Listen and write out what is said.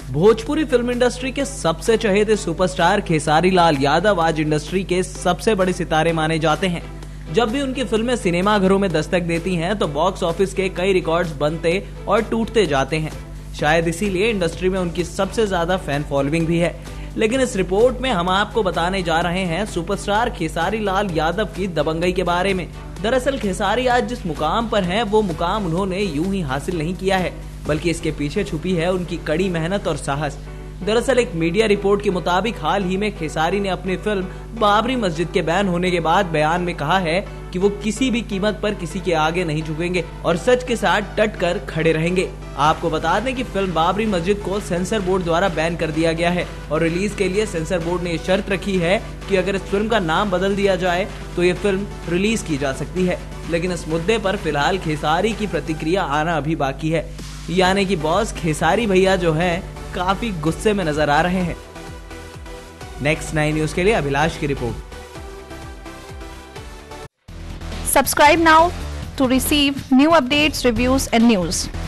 Bhojpuri film industry के सबसे चहेते सुपरस्टार खेसारी लाल यादव आज इंडस्ट्री के सबसे बड़े सितारे माने जाते हैं। जब भी उनकी फिल्में सिनेमा घरों में दस्तक देती हैं तो बॉक्स ऑफिस के कई रिकॉर्ड्स बनते और टूटते जाते हैं। शायद इसीलिए इंडस्ट्री में उनकी सबसे ज्यादा फैन फॉलोइंग भी है। लेकिन इस रिपोर्ट में हम आपको बताने जा रहे हैं सुपरस्टार खेसारी लाल यादव की दबंगई के बारे में। दरअसल खेसारी आज जिस मुकाम पर हैं, वो मुकाम उन्होंने यूं ही हासिल नहीं किया है, बल्कि इसके पीछे छुपी है उनकी कड़ी मेहनत और साहस। दरअसल एक मीडिया रिपोर्ट के मुताबिक हाल ही में खेसारी ने अपनी फिल्म बाबरी मस्जिद के बैन होने के बाद बयान में कहा है कि वो किसी भी कीमत पर किसी के आगे नहीं झुकेंगे और सच के साथ डट कर खड़े रहेंगे। आपको बता दें कि फिल्म बाबरी मस्जिद को सेंसर बोर्ड द्वारा बैन कर दिया गया है और रिलीज के लिए सेंसर बोर्ड ने ये शर्त रखी है कि अगर इस फिल्म का नाम बदल दिया जाए तो ये फिल्म रिलीज की जा सकती है। लेकिन इस मुद्दे पर फिलहाल खेसारी की प्रतिक्रिया आना अभी बाकी है, यानी कि बॉस खेसारी भैया जो हैं काफी गुस्से में नजर आ रहे हैं। नेक्स्ट 9 न्यूज के लिए अभिलाष की रिपोर्ट। Subscribe now to receive new updates, reviews and news.